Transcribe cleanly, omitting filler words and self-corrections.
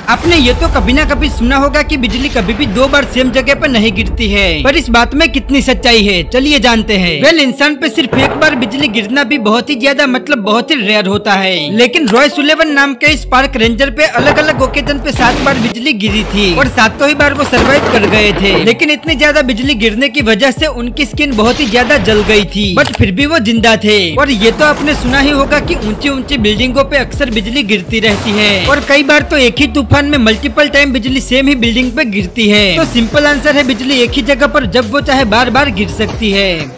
आपने ये तो कभी ना कभी सुना होगा कि बिजली कभी भी 2 बार सेम जगह पर नहीं गिरती है, पर इस बात में कितनी सच्चाई है चलिए जानते हैं। वेल, इंसान पे सिर्फ एक बार बिजली गिरना भी बहुत ही ज्यादा मतलब बहुत ही रेयर होता है, लेकिन रॉय सुलेवन नाम के इस पार्क रेंजर पे अलग अलग ओकेजन पे 7 बार बिजली गिरी थी और 7 ही बार वो सर्वाइव कर गए थे। लेकिन इतनी ज्यादा बिजली गिरने की वजह से उनकी स्किन बहुत ही ज्यादा जल गई थी, बट फिर भी वो जिंदा थे। और ये तो आपने सुना ही होगा कि ऊंची ऊंची बिल्डिंगों पे अक्सर बिजली गिरती रहती है और कई बार तो एक ही तूफान में मल्टीपल टाइम बिजली सेम ही बिल्डिंग पे गिरती है। तो सिंपल आंसर है, बिजली एक ही जगह पर जब वो चाहे बार बार गिर सकती है।